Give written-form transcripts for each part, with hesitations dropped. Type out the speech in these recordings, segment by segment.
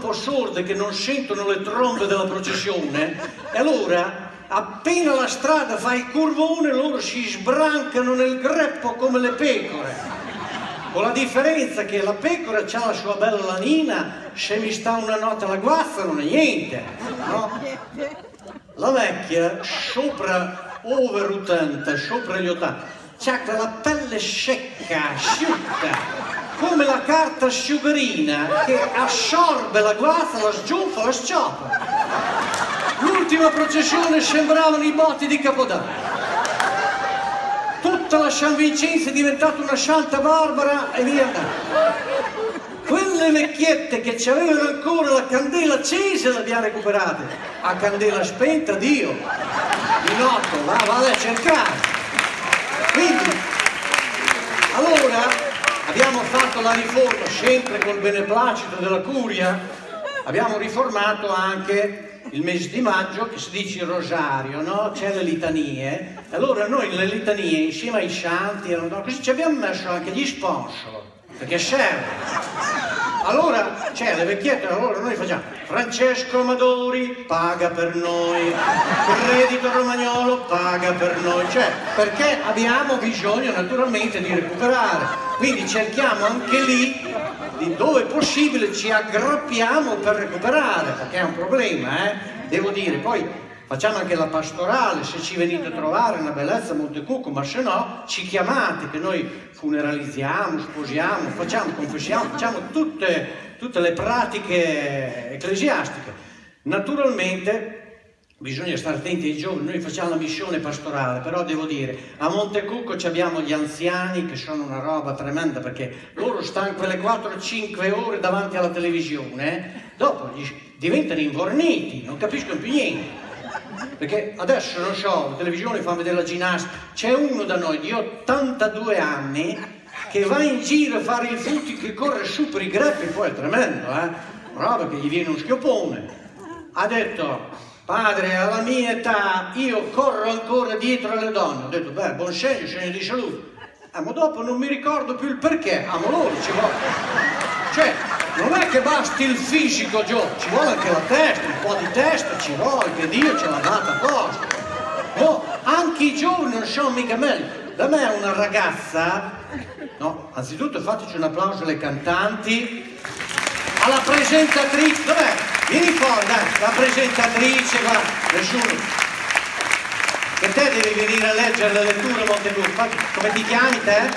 troppo sorde che non sentono le trombe della processione, e allora appena la strada fa il curvone loro si sbrancano nel greppo come le pecore, con la differenza che la pecora ha la sua bella lanina, se mi sta una notte alla guazza non è niente, no? La vecchia sopra over 80, sopra gli 80, c'ha quella pelle secca, asciutta, come la carta asciugarina che assorbe la guazza, la sgiunfa, la scioppa. L'ultima processione sembravano i botti di Capodanno. Tutta la San Vincenzo è diventata una Santa Barbara e via andando. Quelle vecchiette che ci avevano ancora la candela accesa le abbiamo recuperate. A candela spenta, Dio, di notte, vale a cercare. Quindi, allora, abbiamo fatto la riforma, sempre col beneplacito della curia, abbiamo riformato anche il mese di maggio, che si dice il rosario, no? C'è le litanie, allora noi nelle litanie insieme ai santi, così ci abbiamo messo anche gli sponsor, perché serve. Allora, c'è le vecchiette, allora noi facciamo Francesco Amadori paga per noi, Credito Romagnolo paga per noi, cioè perché abbiamo bisogno naturalmente di recuperare, quindi cerchiamo anche lì, dove è possibile ci aggrappiamo per recuperare, perché è un problema, devo dire. Poi facciamo anche la pastorale, se ci venite a trovare, una bellezza a Montecucco, ma se no ci chiamate che noi funeralizziamo, sposiamo, facciamo, confessiamo, facciamo tutte le pratiche ecclesiastiche. Naturalmente bisogna stare attenti ai giovani, noi facciamo la missione pastorale, però devo dire, a Montecucco abbiamo gli anziani che sono una roba tremenda, perché loro stanno quelle 4-5 ore davanti alla televisione, dopo diventano invorniti, non capiscono più niente. Perché adesso, non so, la televisione fa vedere la ginnastica, c'è uno da noi di 82 anni che va in giro a fare il footing, che corre su per i greppi, poi è tremendo, roba che gli viene uno schioppone. Ha detto: padre, alla mia età io corro ancora dietro alle donne. Ho detto: beh, buon segno, segno di salute. Ma dopo non mi ricordo più il perché. Ma loro ci vuole. Cioè, non è che basti il fisico, Gio, ci vuole anche la testa, un po' di testa ci vuole, che Dio ce l'ha data apposta. No, anche i giovani non sono mica meglio. Da me una ragazza, no, anzitutto fateci un applauso alle cantanti, alla presentatrice, dov'è? Vieni fuori, dai, la presentatrice, va, nessuno. Per te devi venire a leggere le letture Montecucco. Come ti chiami te?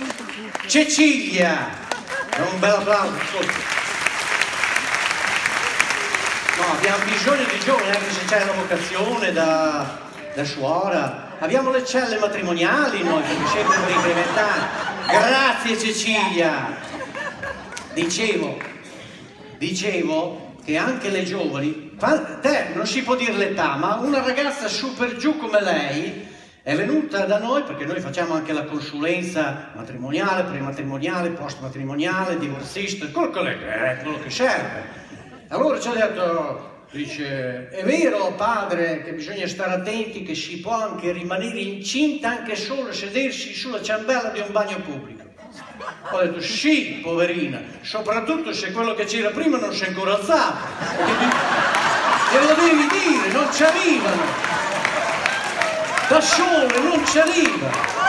Cecilia. Un bel applauso. No, abbiamo bisogno di giovani, anche se c'è la vocazione da suora. Abbiamo le celle matrimoniali noi, perché sempre per incrementare. Grazie Cecilia. Dicevo che anche le giovani, te non si può dire l'età, ma una ragazza su per giù come lei è venuta da noi, perché noi facciamo anche la consulenza matrimoniale, prematrimoniale, postmatrimoniale, divorzista, quello che serve. Allora ci ha detto, dice: è vero padre che bisogna stare attenti, che si può anche rimanere incinta anche solo sedersi sulla ciambella di un bagno pubblico. Ho detto: sì, poverina, soprattutto se quello che c'era prima non si è ancora alzato. Te lo devi dire, non ci arrivano. Da sole non ci arriva.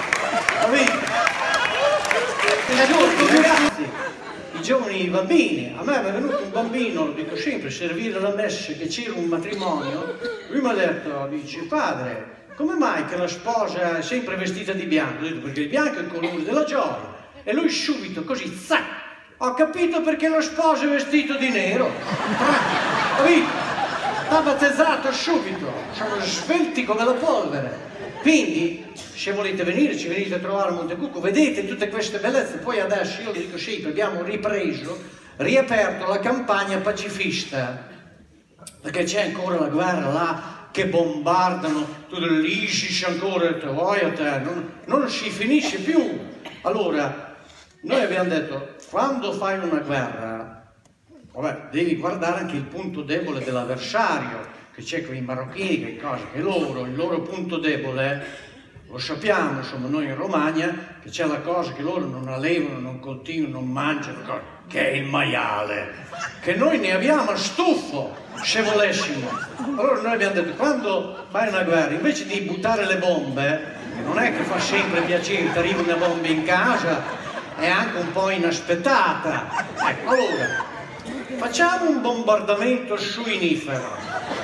I giovani, i bambini, a me è venuto un bambino, lo dico sempre, servire la messa, che c'era un matrimonio, lui mi ha detto, dice: padre, come mai che la sposa è sempre vestita di bianco? Ho detto: perché il bianco è il colore della gioia. E lui subito così, zac, ho capito perché lo sposo è vestito di nero. Capito? Sta battezzato subito, sono svelti come la polvere. Quindi, se volete venire, ci venite a trovare a Montecucco, vedete tutte queste bellezze. Poi adesso io dico sì, abbiamo riaperto la campagna pacifista, perché c'è ancora la guerra là, che bombardano, tutto l'ISIS ancora, non si finisce più. Allora, noi abbiamo detto, quando fai una guerra, vabbè, devi guardare anche il punto debole dell'avversario, che c'è con i marocchini, che cosa, che il loro punto debole Lo sappiamo, insomma, noi in Romagna, che c'è la cosa che loro non allevano, non coltivano, non mangiano, che è il maiale, che noi ne abbiamo a stufo, se volessimo. Allora noi abbiamo detto, quando fai una guerra, invece di buttare le bombe, che non è che fa sempre piacere, ti arriva una bomba in casa, è anche un po' inaspettata. Ecco, allora, facciamo un bombardamento suinifero.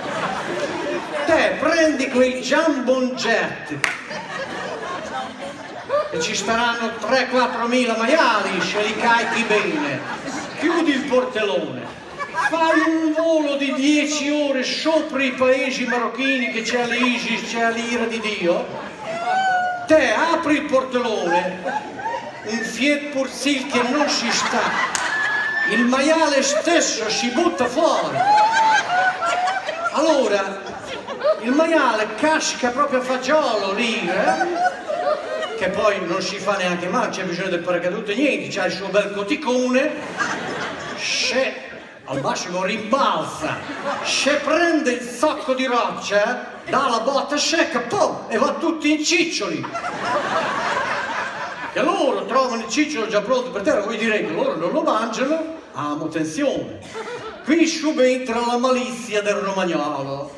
Te prendi quei jumbo jet, e ci staranno 3-4 mila maiali se li carichi bene, chiudi il portellone, fai un volo di 10 ore sopra i paesi marocchini che c'è l'ISIS, c'è l'ira di Dio, te apri il portellone, un Fiat Pursil che non si sta, il maiale stesso si butta fuori, allora il maiale casca proprio a fagiolo lì, che poi non si fa neanche male, c'è bisogno del paracadute, niente, c'ha il suo bel coticone, se al massimo rimbalza, se prende il sacco di roccia, dà la botta secca, pum, e va tutti in ciccioli. Che loro trovano il cicciolo già pronto per terra, voi direte, loro non lo mangiano, amo, attenzione. Qui subentra la malizia del romagnolo.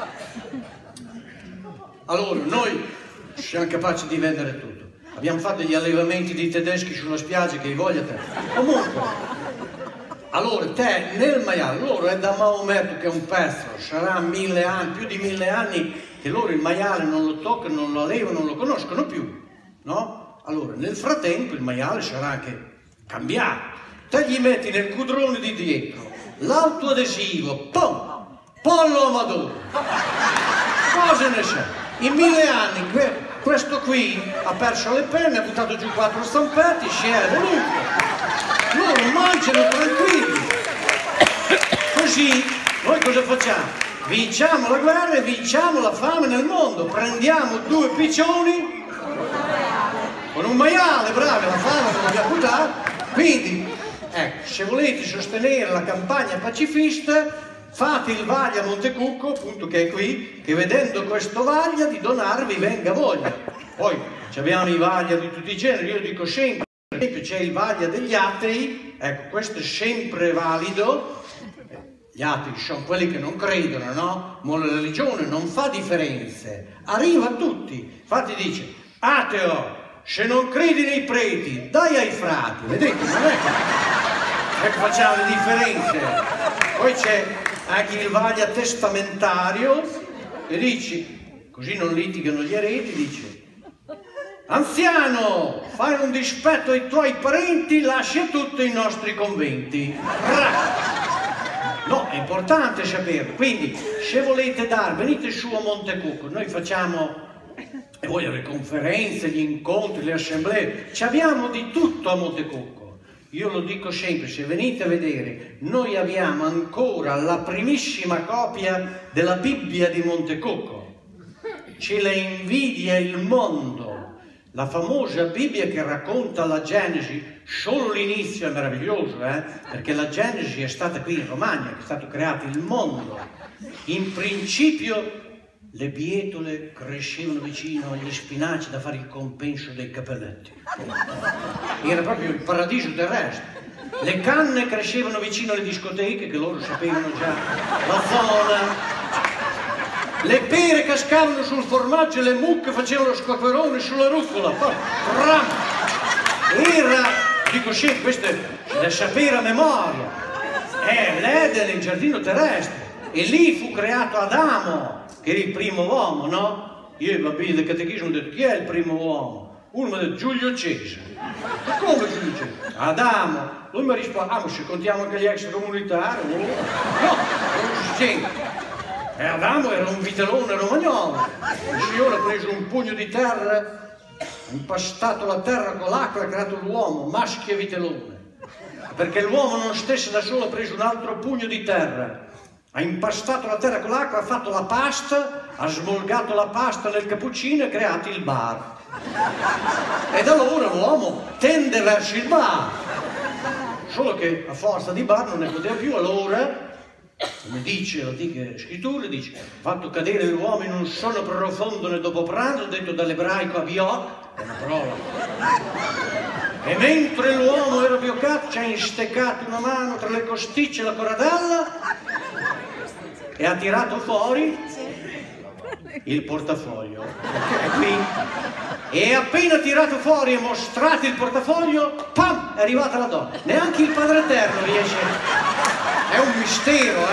Allora, noi siamo capaci di vendere tutto. Abbiamo fatto gli allevamenti di tedeschi sulla spiaggia, che hai voglia te. Comunque, allora te nel maiale, loro è da Maometto che è un pezzo, sarà 1000 anni, più di 1000 anni che loro il maiale non lo toccano, non lo allevano, non lo conoscono più, no? Allora, nel frattempo il maiale sarà anche cambiato. Te gli metti nel cudrone di dietro l'autoadesivo, pum, pollo amadoro. Cosa ne sai? In 1000 anni questo qui ha perso le penne, ha buttato giù 4 stampetti, si è evoluto. Loro mangiano tranquilli. Così noi cosa facciamo? Vinciamo la guerra e vinciamo la fame nel mondo. Prendiamo 2 piccioni con un maiale, bravi, la fame non l'abbiamo buttata. Quindi, ecco, se volete sostenere la campagna pacifista, fate il Vaglia Montecucco, appunto, che è qui, che vedendo questo Vaglia di donarvi venga voglia. Poi abbiamo i Vaglia di tutti i generi, io dico sempre, per esempio c'è il Vaglia degli atei, ecco, questo è sempre valido. Gli atei sono quelli che non credono, no? Ma la religione non fa differenze, arriva a tutti. Infatti dice, ateo, se non credi nei preti, dai ai frati, vedete, non è che facciamo le differenze. Poi c'è anche il Vaglia testamentario, e dici, così non litigano gli eredi, dice, anziano, fai un dispetto ai tuoi parenti, lascia tutto i nostri conventi. No, è importante saperlo. Quindi, se volete dare, venite su a Montecucco, noi facciamo, e voglio le conferenze, gli incontri, le assemblee, ci abbiamo di tutto a Montecucco. Io lo dico sempre, se venite a vedere, noi abbiamo ancora la primissima copia della Bibbia di Montecucco. Ce la invidia il mondo. La famosa Bibbia che racconta la Genesi, solo l'inizio è meraviglioso, perché la Genesi è stata qui in Romagna, che è stato creato il mondo. In principio le bietole crescevano vicino agli spinaci da fare il compenso dei cappelletti. Era proprio il paradiso terrestre. Le canne crescevano vicino alle discoteche, che loro sapevano già la zona. Le pere cascavano sul formaggio e le mucche facevano lo squacquerone sulla rucola. Era, dico sempre, questo è da sapere a memoria. L'Eden, il giardino terrestre. E lì fu creato Adamo, che era il primo uomo, no? Io ai bambini del catechismo ho detto, chi è il primo uomo? Uno mi ha detto, Giulio Cesare. Ma come Giulio Cesare? Adamo. Lui mi ha risposto, ma se contiamo anche gli extracomunitari? No, non si sente. E Adamo era un vitellone romagnolo. Il Signore ha preso un pugno di terra, ha impastato la terra con l'acqua e ha creato l'uomo, maschio e vitellone. Perché l'uomo non stesse da solo, ha preso un altro pugno di terra, ha impastato la terra con l'acqua, ha fatto la pasta, ha smolgato la pasta nel cappuccino e ha creato il bar. E da allora l'uomo tende verso il bar. Solo che a forza di bar non ne poteva più, allora come dice l'antica scrittura, dice, fatto cadere l'uomo in un sonno profondo nel dopo pranzo, detto dall'ebraico abiot, è una parola. E mentre l'uomo era bioccato, ci ha insteccato una mano tra le costicce e la coradella e ha tirato fuori il portafoglio. È qui. E appena tirato fuori e mostrato il portafoglio, pam, è arrivata la donna. Neanche il Padre Eterno riesce. È un mistero,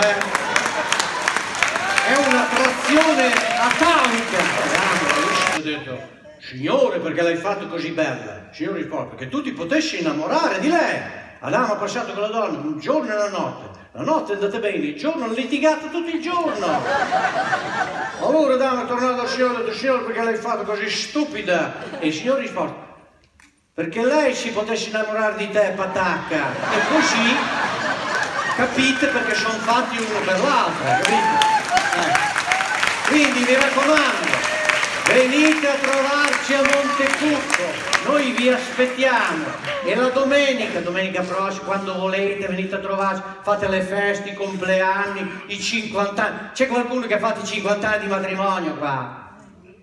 È un'attrazione atavica. Ho detto, Signore, perché l'hai fatto così bella? Signore risponde, perché tu ti potessi innamorare di lei. Adamo ha passato con la donna un giorno e una notte. La notte è andata bene, il giorno hanno litigato tutto il giorno. Allora Adamo è tornato al Signore e ha detto, Signore, perché l'hai fatto così stupida? E il Signore risponde, perché lei si potesse innamorare di te, patacca. E così capite perché sono fatti uno per l'altro, capite? Quindi mi raccomando, venite a trovarci a Montecucco, noi vi aspettiamo. E la domenica prossima, quando volete, venite a trovarci, fate le feste, i compleanni, i 50 anni. C'è qualcuno che ha fatto i 50 anni di matrimonio qua?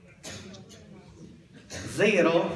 Zero?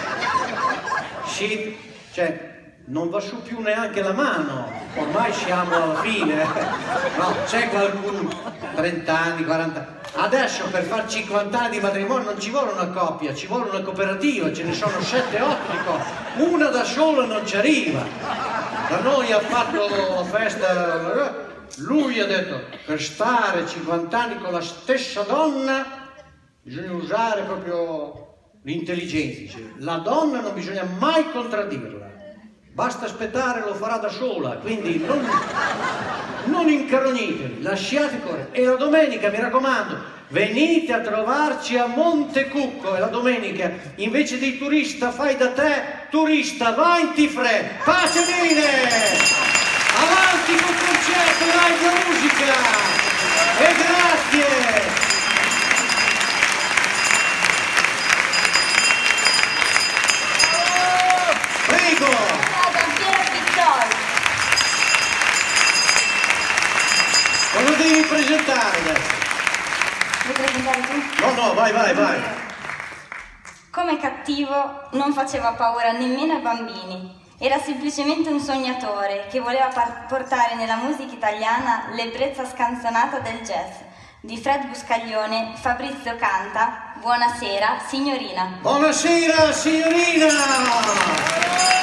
Sì, cioè, non va su più neanche la mano, ormai siamo alla fine. No, c'è qualcuno, 30 anni, 40 anni. Adesso per fare 50 anni di matrimonio non ci vuole una coppia, ci vuole una cooperativa, ce ne sono 7-8 di coppie. Una da sola non ci arriva. Da noi ha fatto la festa, lui ha detto, per stare 50 anni con la stessa donna bisogna usare proprio l'intelligenza. La donna non bisogna mai contraddirla. Basta aspettare, lo farà da sola, quindi non incarognitevi, lasciate correre. E la domenica, mi raccomando, venite a trovarci a Montecucco e la domenica, invece di turista fai da te, turista va in Tifre, pace bene! Avanti col concerto, live la musica! E grazie! Prego! Cosa devi presentare adesso? Vuoi presentare tu? No, vai. Come cattivo non faceva paura nemmeno ai bambini. Era semplicemente un sognatore che voleva portare nella musica italiana l'ebbrezza scanzonata del jazz. Di Fred Buscaglione, Fabrizio canta Buonasera, signorina. Buonasera, signorina!